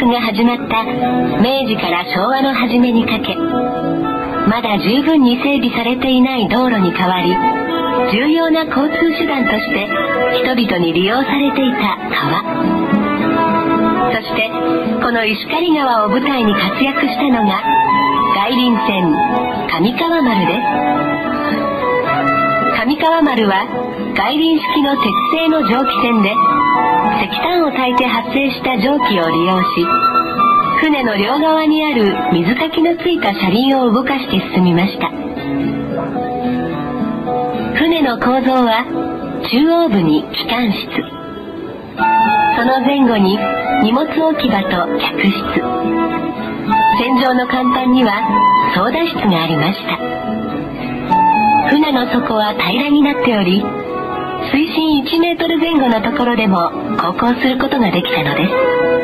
画が始まった明治から昭和の初めにかけ、まだ十分に整備されていない道路に代わり、重要な交通手段として人々に利用されていた川。そしてこの石狩川を舞台に活躍したのが外輪船上川丸です。上川丸は外輪式の鉄製の蒸気船で、石炭を焚いて発生した蒸気を利用し、船の両側にある水かきのついた車輪を動かして進みました。船の構造は中央部に機関室、その前後に荷物置き場と客室、船上の甲板には操舵室がありました。船の底は平らになっており、水深1メートル前後のところでも航行することができたのです。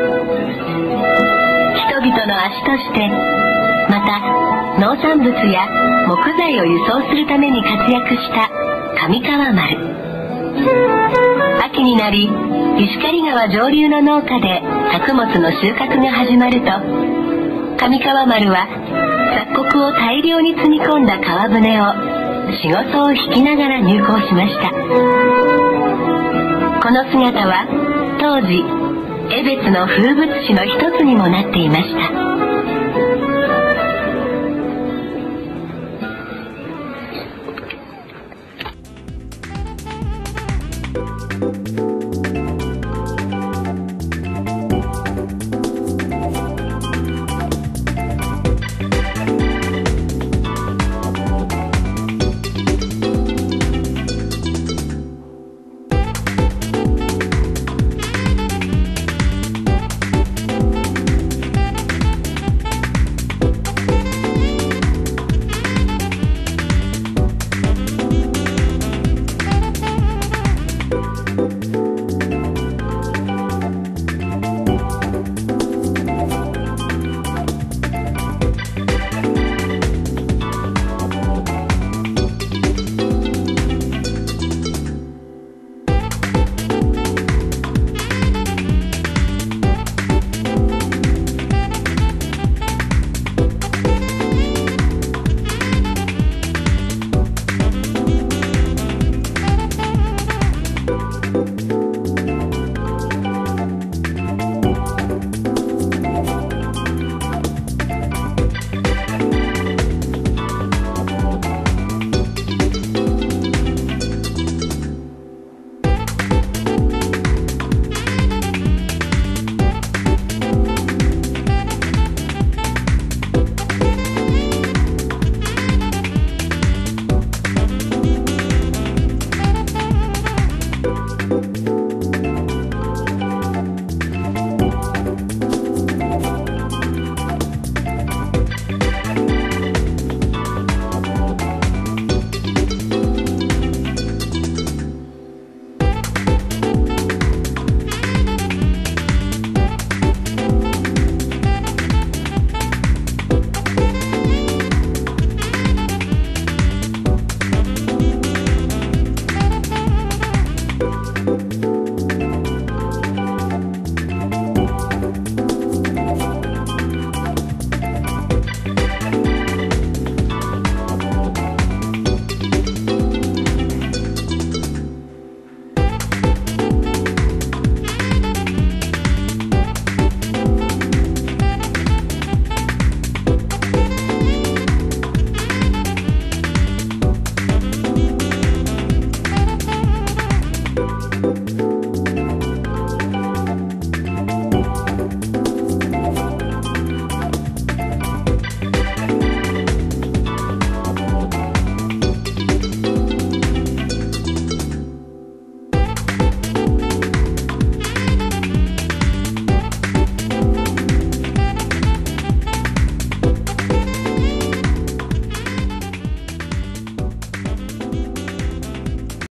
人々の足として、また農産物や木材を輸送するために活躍した上川丸。秋になり石狩川上流の農家で作物の収穫が始まると、上川丸は雑穀を大量に積み込んだ川舟を仕事を引きながら入港しました。この姿は当時江別の風物詩の一つにもなっていました。